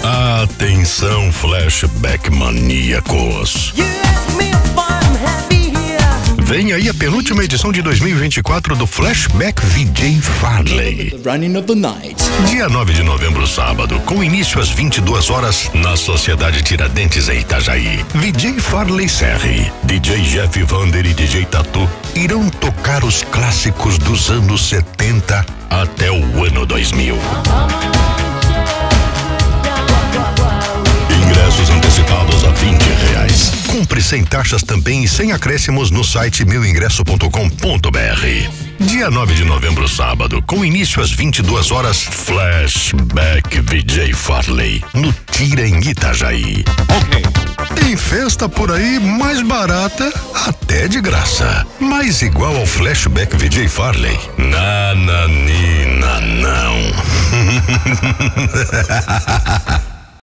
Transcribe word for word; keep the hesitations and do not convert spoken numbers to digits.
Atenção, flashback maníacos. Vem aí a penúltima edição de dois mil e vinte e quatro do Flashback V J Farley. Dia nove de novembro, sábado, com início às vinte e duas horas, na Sociedade Tiradentes, em Itajaí. V J Farley Serri, D J Jeff Vander e D J Tatu irão tocar os clássicos dos anos setenta até o ano dois mil. Ingressos antecipados a vinte reais. Compre sem taxas também e sem acréscimos no site meu ingresso ponto com ponto br. Dia nove de novembro, sábado, com início às vinte e duas horas, Flashback V J Farley, no Tira em Itajaí. Ok. Tem festa por aí mais barata, até de graça. Mas igual ao Flashback V J Farley, nananina não.